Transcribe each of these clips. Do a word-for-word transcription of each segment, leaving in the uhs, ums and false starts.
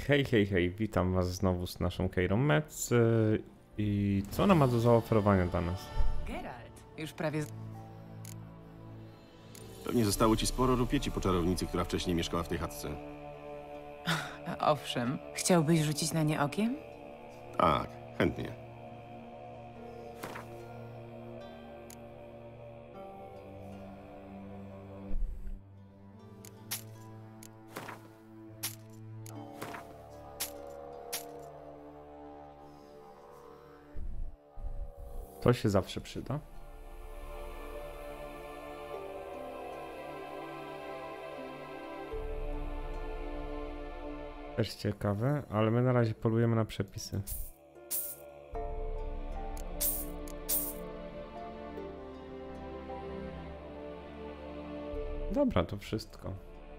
Hej, hej, hej, witam was znowu z naszą Keirą Metz. Yy, I co ona ma do zaoferowania dla nas? Geralt, już prawie... Pewnie zostało ci sporo rupieci po czarownicy, która wcześniej mieszkała w tej chatce. Owszem, chciałbyś rzucić na nie okiem? Tak, chętnie. To się zawsze przyda. Też ciekawe, ale my na razie polujemy na przepisy. Dobra, to wszystko.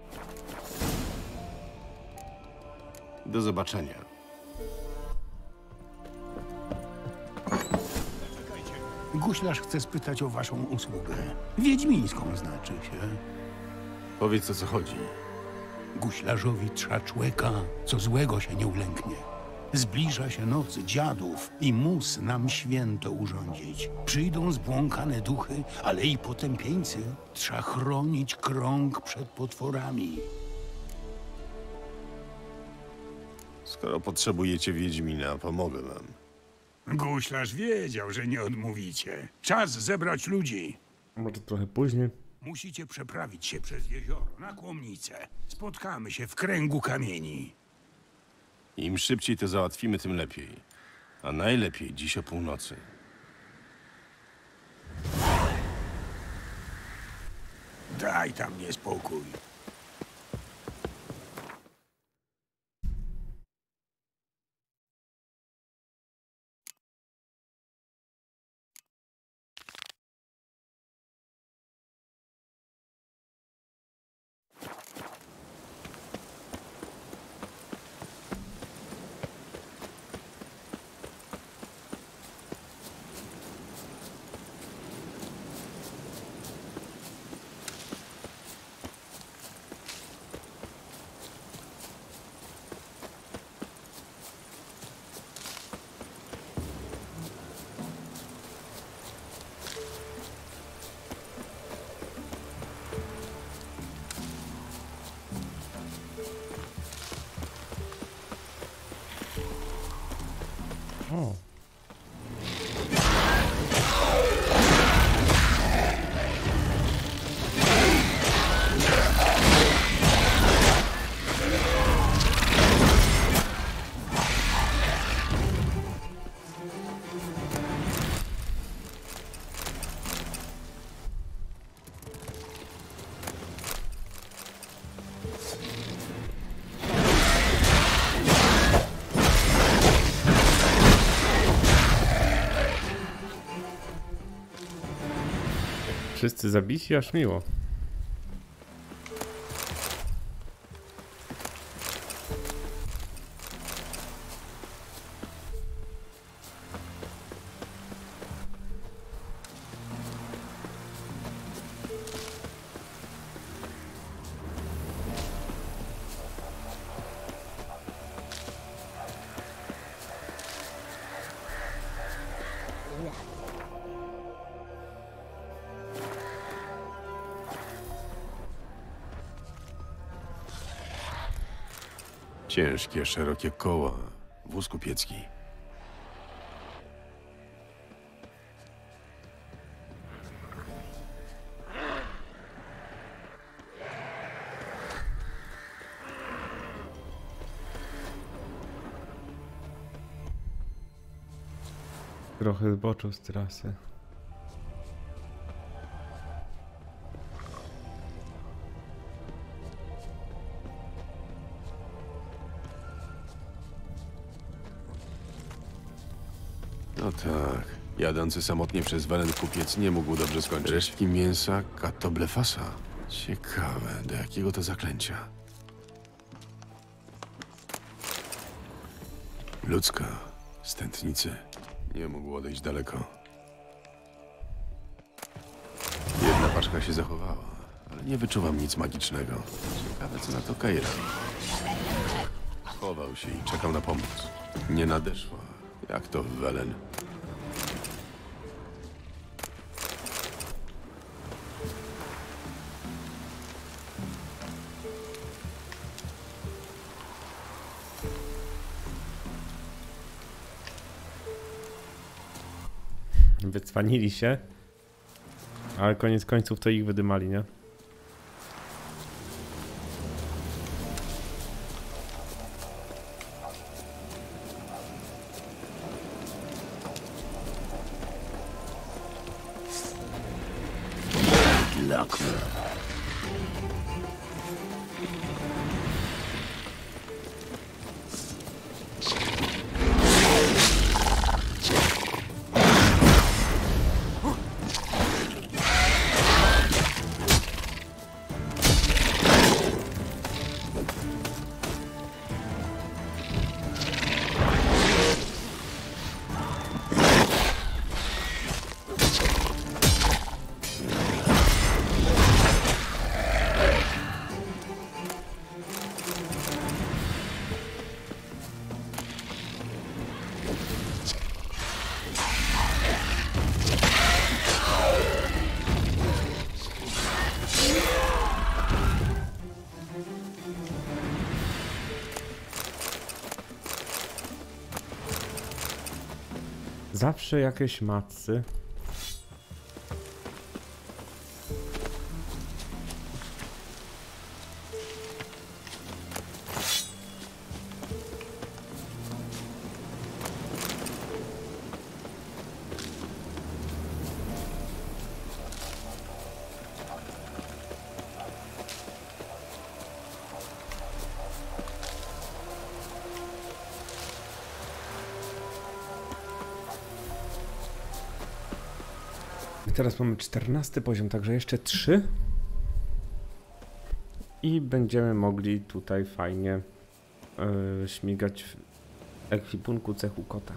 Do zobaczenia. Guślarz chce spytać o waszą usługę. Wiedźmińską znaczy się. Powiedz, o co chodzi. Guślarzowi trza człeka, co złego się nie ulęknie. Zbliża się noc dziadów i mus nam święto urządzić. Przyjdą zbłąkane duchy, ale i potępieńcy. Trza chronić krąg przed potworami. Skoro potrzebujecie Wiedźmina, pomogę wam. Guślarz wiedział, że nie odmówicie. Czas zebrać ludzi. Może trochę później. Musicie przeprawić się przez jezioro na Kłomnicę. Spotkamy się w kręgu kamieni. Im szybciej to załatwimy, tym lepiej. A najlepiej dziś o północy. Daj tam niespokój. O. Wszyscy zabici, aż miło. Ciężkie, szerokie koła. Wóz kupiecki. Trochę zboczył z trasy. No tak. Jadący samotnie przez Welen kupiec nie mógł dobrze skończyć. Resztki mięsa Katoblefasa. Ciekawe, do jakiego to zaklęcia. Ludzka. Stętnicy. Nie mógł odejść daleko. Jedna paczka się zachowała, ale nie wyczuwam nic magicznego. Ciekawe, co na to Keira. Chował się i czekał na pomoc. Nie nadeszła, jak to w Welen. Wycwanili się. Ale koniec końców to ich wydymali, nie? Zawsze jakieś macy. Teraz mamy czternasty poziom, także jeszcze trzy. I będziemy mogli tutaj fajnie yy, śmigać w ekwipunku cechu kota.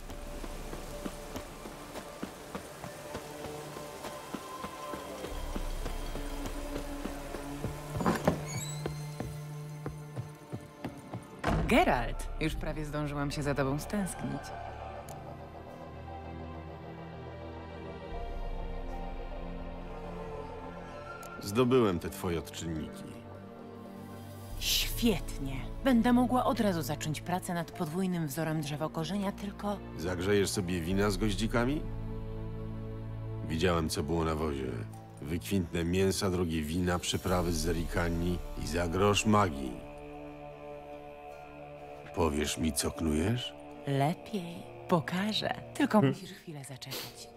Geralt, już prawie zdążyłam się za tobą stęsknić. Zdobyłem te twoje odczynniki. Świetnie. Będę mogła od razu zacząć pracę nad podwójnym wzorem drzewokorzenia, tylko... Zagrzejesz sobie wina z goździkami? Widziałem, co było na wozie. Wykwintne mięsa, drogie wina, przyprawy z zerikani i za grosz magii. Powiesz mi, co knujesz? Lepiej. Pokażę. Tylko hmm. musisz chwilę zaczekać.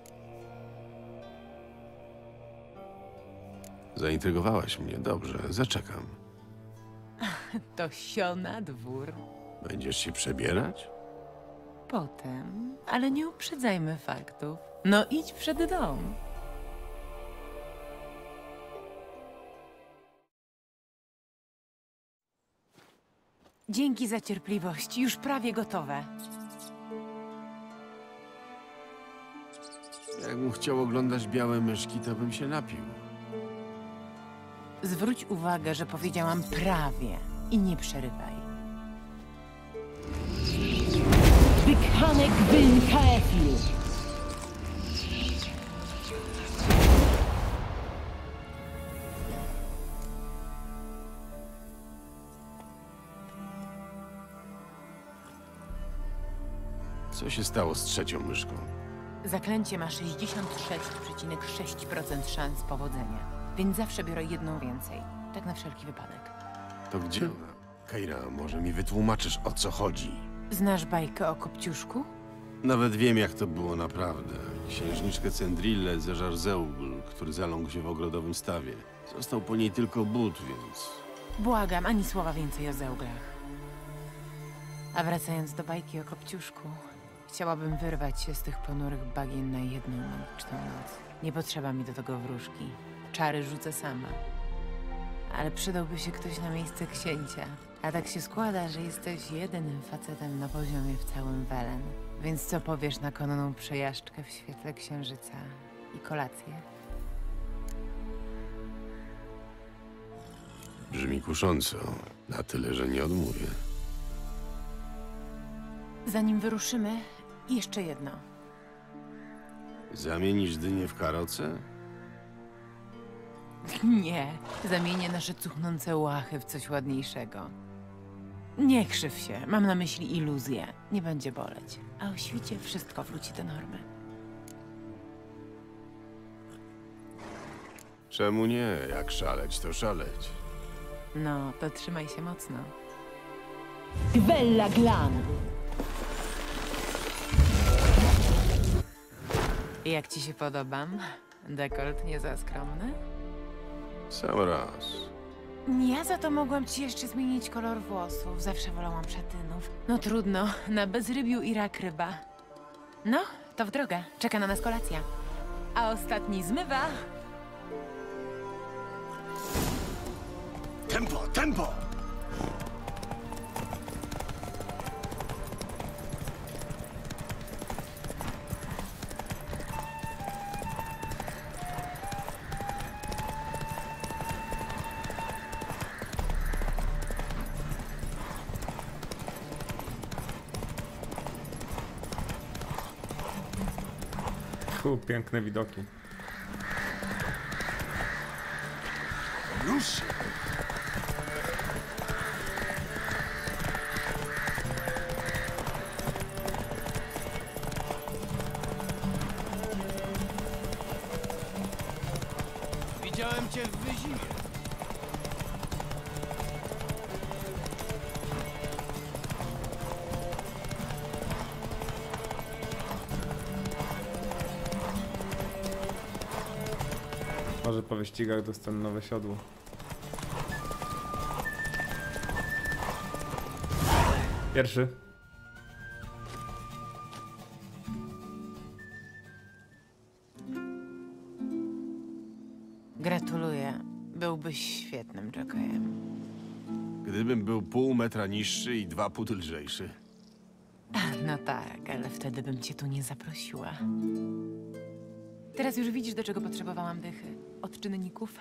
Zaintrygowałaś mnie. Dobrze, zaczekam. To sio na dwór. Będziesz się przebierać? Potem, ale nie uprzedzajmy faktów. No idź przed dom. Dzięki za cierpliwość. Już prawie gotowe. Jakbym chciał oglądać białe myszki, to bym się napił. Zwróć uwagę, że powiedziałam prawie i nie przerywaj. Wykanek Wyn Kaefil. Co się stało z trzecią myszką? Zaklęcie ma sześćdziesiąt sześć przecinek sześć procent szans powodzenia, więc zawsze biorę jedną więcej. Tak na wszelki wypadek. To gdzie ona? Keira, może mi wytłumaczysz, o co chodzi? Znasz bajkę o Kopciuszku? Nawet wiem, jak to było naprawdę. Księżniczkę Cendrillę zeżarł Zeugl, który zaląkł się w ogrodowym stawie. Został po niej tylko but, więc... Błagam, ani słowa więcej o Zeuglach. A wracając do bajki o Kopciuszku, chciałabym wyrwać się z tych ponurych bagien na jedną magiczną noc. Nie potrzeba mi do tego wróżki. Czary rzucę sama. Ale przydałby się ktoś na miejsce księcia. A tak się składa, że jesteś jedynym facetem na poziomie w całym Welen. Więc co powiesz na konną przejażdżkę w świetle księżyca i kolację? Brzmi kusząco. Na tyle, że nie odmówię. Zanim wyruszymy, jeszcze jedno. Zamienisz dynię w karoce? Nie, zamienię nasze cuchnące łachy w coś ładniejszego. Nie krzyw się, mam na myśli iluzję. Nie będzie boleć. A o świcie wszystko wróci do normy. Czemu nie? Jak szaleć, to szaleć. No, to trzymaj się mocno. Gwella Glan. Jak ci się podobam? Dekolt nie za skromny? Sam raz. Ja za to mogłam ci jeszcze zmienić kolor włosów. Zawsze wolałam szatynów. No trudno, na bezrybiu i rak ryba. No, to w drogę. Czeka na nas kolacja. A ostatni zmywa. Tempo, tempo! Tu piękne widoki. Już! Widziałem cię w Wyzimie. Może po wyścigach dostanę nowe siodło. Pierwszy. Gratuluję. Byłbyś świetnym jockeyem. Gdybym był pół metra niższy i dwa pół lżejszy. No tak, ale wtedy bym cię tu nie zaprosiła. Teraz już widzisz, do czego potrzebowałam dychy. Od czynników.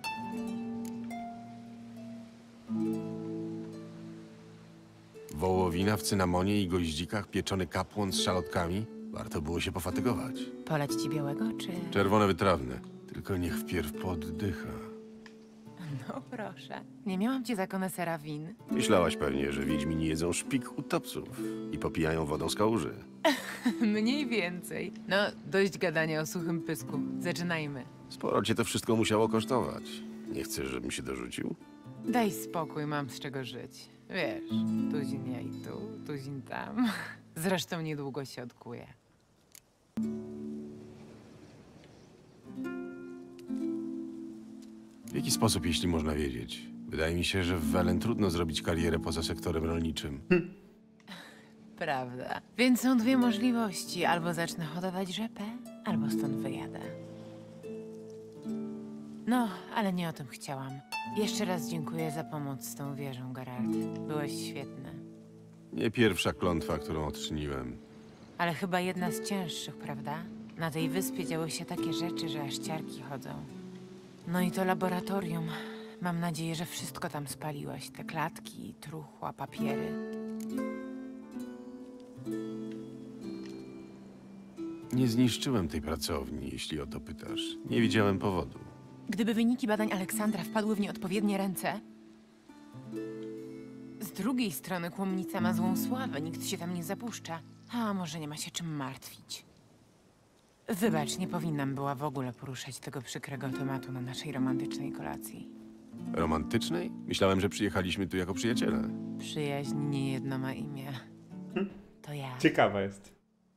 Wołowina w cynamonie i goździkach, pieczony kapłon z szalotkami. Warto było się pofatygować. Poleć ci białego, czy... Czerwone wytrawne. Tylko niech wpierw poddycha. No proszę. Nie miałam cię za konesera win. Myślałaś pewnie, że wiedźmini jedzą szpik utopców i popijają wodą z kałuży. Mniej więcej. No, dość gadania o suchym pysku. Zaczynajmy. Sporo cię to wszystko musiało kosztować. Nie chcesz, żebym się dorzucił? Daj spokój, mam z czego żyć. Wiesz, tuzin ja i tu, tuzin tam. Zresztą niedługo się odkuję. W jaki sposób, jeśli można wiedzieć? Wydaje mi się, że w Welen trudno zrobić karierę poza sektorem rolniczym. Prawda. Więc są dwie możliwości. Albo zacznę hodować rzepę, albo stąd wyjadę. No, ale nie o tym chciałam. Jeszcze raz dziękuję za pomoc z tą wieżą, Geralt. Byłeś świetny. Nie pierwsza klątwa, którą odczyniłem. Ale chyba jedna z cięższych, prawda? Na tej wyspie działy się takie rzeczy, że aż ciarki chodzą. No i to laboratorium. Mam nadzieję, że wszystko tam spaliłaś. Te klatki, truchła, papiery. Nie zniszczyłem tej pracowni, jeśli o to pytasz. Nie widziałem powodu. Gdyby wyniki badań Aleksandra wpadły w nieodpowiednie ręce... Z drugiej strony kłomnica ma złą sławę, nikt się tam nie zapuszcza. A może nie ma się czym martwić. Wybacz, nie powinnam była w ogóle poruszać tego przykrego tematu na naszej romantycznej kolacji. Romantycznej? Myślałem, że przyjechaliśmy tu jako przyjaciele. Przyjaźń nie jedno ma imię. To ja. Ciekawa jest.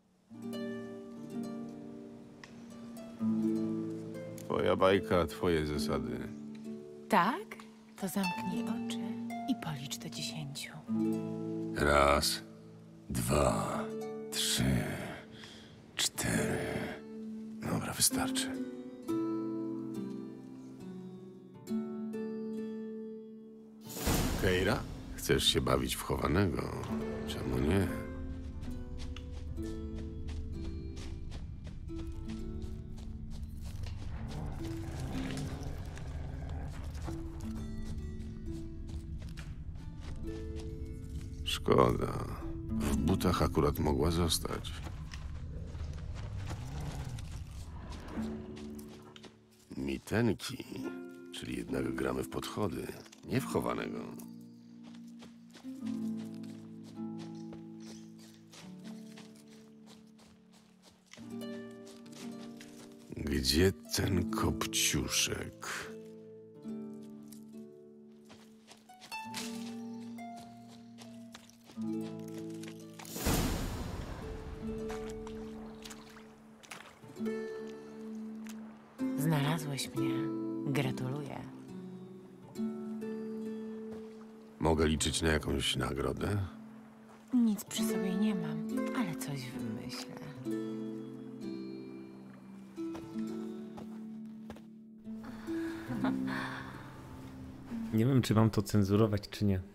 Twoja bajka, twoje zasady. Tak? To zamknij oczy i policz do dziesięciu. Raz, dwa, trzy, cztery. Dobra, wystarczy. Keira? Chcesz się bawić w chowanego? Czemu nie? Szkoda. W butach akurat mogła zostać. Mitenki, czyli jednak gramy w podchody, nie w chowanego. Gdzie ten kopciuszek? Znalazłeś mnie. Gratuluję. Mogę liczyć na jakąś nagrodę? Nic przy sobie nie mam, ale coś wymyślę. Nie wiem, czy mam to cenzurować, czy nie.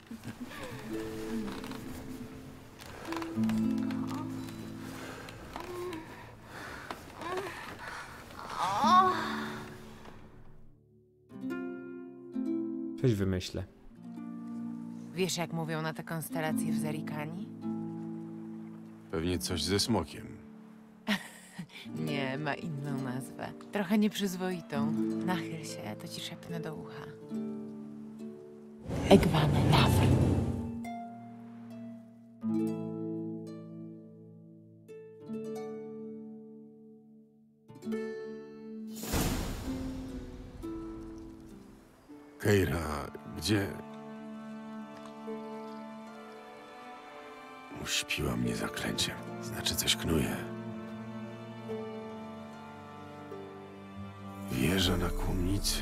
Coś wymyślę. Wiesz, jak mówią na te konstelacje w Zerikani? Pewnie coś ze smokiem. Nie, ma inną nazwę. Trochę nieprzyzwoitą. Nachyl się, to ci szepnę do ucha. Egwane Lawr. Keira, gdzie? Uśpiła mnie zaklęciem. Znaczy coś knuje. Wieża na kłomnicy.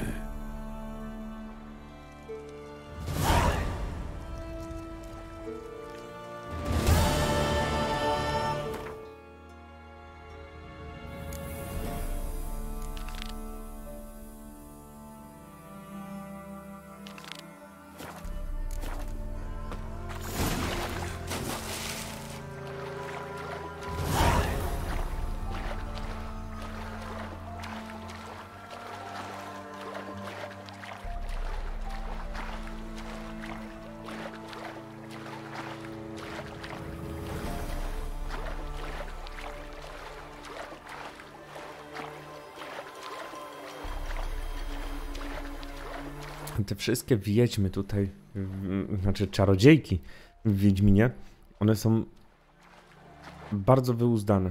Te wszystkie wiedźmy tutaj, w- znaczy czarodziejki w Wiedźminie, one są bardzo wyuzdane.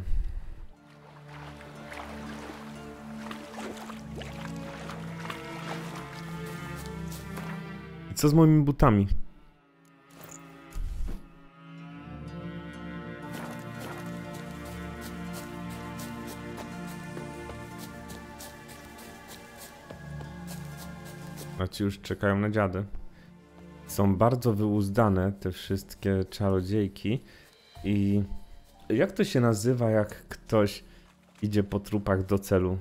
I co z moimi butami? A ci już czekają na dziady. Są bardzo wyuzdane te wszystkie czarodziejki. I jak to się nazywa, jak ktoś idzie po trupach do celu?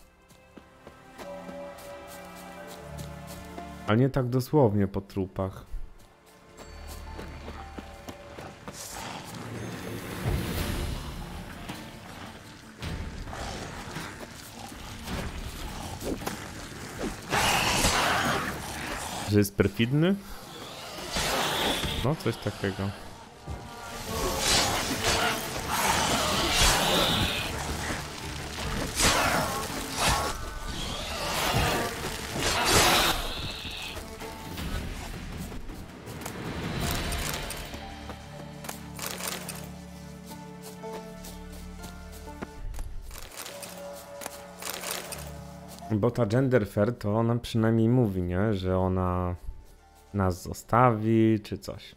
A nie tak dosłownie po trupach. Że jest perfidny? No, coś takiego. Bo ta Genderfair to ona przynajmniej mówi, nie? Że ona nas zostawi, czy coś.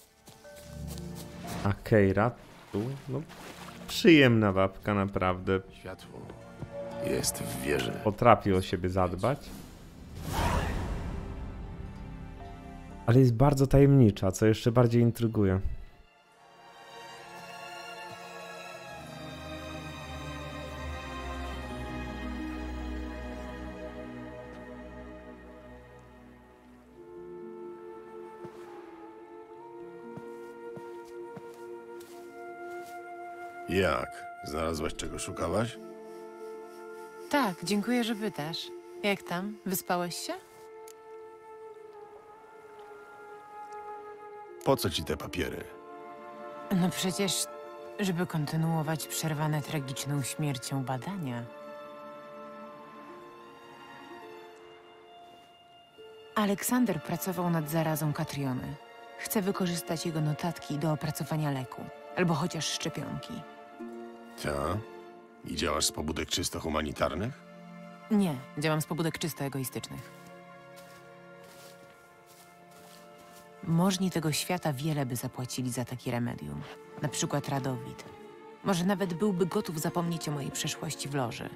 A Keira tu, no przyjemna babka naprawdę. Światło jest w wieży. Potrafi o siebie zadbać. Ale jest bardzo tajemnicza, co jeszcze bardziej intryguje. Jak? Znalazłaś czego szukałaś? Tak, dziękuję, że pytasz. Jak tam? Wyspałeś się? Po co ci te papiery? No przecież, żeby kontynuować przerwane tragiczną śmiercią badania. Aleksander pracował nad zarazą Katriony. Chce wykorzystać jego notatki do opracowania leku, albo chociaż szczepionki. Ta? I działasz z pobudek czysto humanitarnych? Nie, działam z pobudek czysto egoistycznych. Możni tego świata wiele by zapłacili za takie remedium. Na przykład Radowid. Może nawet byłby gotów zapomnieć o mojej przeszłości w loży.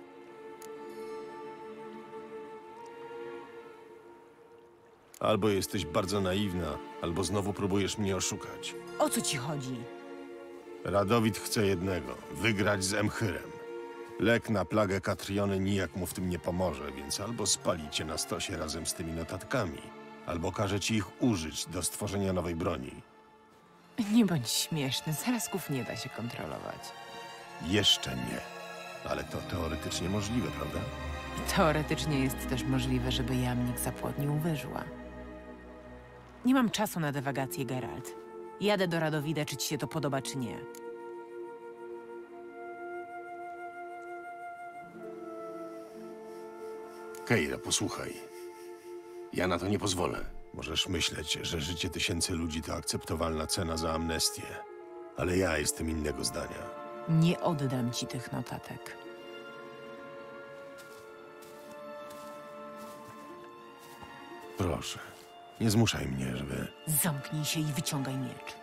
Albo jesteś bardzo naiwna, albo znowu próbujesz mnie oszukać. O co ci chodzi? Radowid chce jednego – wygrać z Emchyrem. Lek na plagę Katriony nijak mu w tym nie pomoże, więc albo spali cię na stosie razem z tymi notatkami, albo każe ci ich użyć do stworzenia nowej broni. Nie bądź śmieszny, zarazków nie da się kontrolować. Jeszcze nie. Ale to teoretycznie możliwe, prawda? Teoretycznie jest też możliwe, żeby jamnik zapłodnił wyżła. Nie mam czasu na dywagację, Geralt. Jadę do Radowida, czy ci się to podoba, czy nie. Keira, posłuchaj. Ja na to nie pozwolę. Możesz myśleć, że życie tysięcy ludzi to akceptowalna cena za amnestię. Ale ja jestem innego zdania. Nie oddam ci tych notatek. Proszę, nie zmuszaj mnie, żeby... Zamknij się i wyciągaj miecz.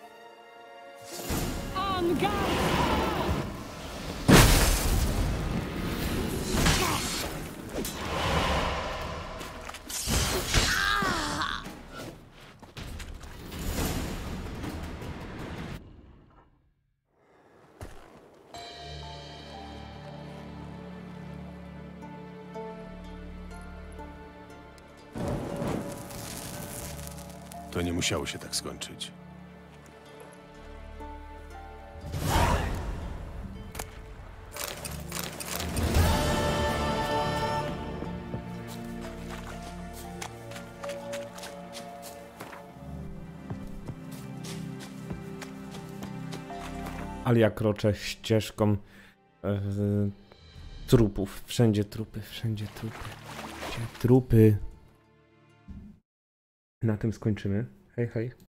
To nie musiało się tak skończyć. Ale ja kroczę ścieżką e, trupów. Wszędzie trupy, wszędzie trupy. Wszędzie trupy. Na tym skończymy. Hej, hej.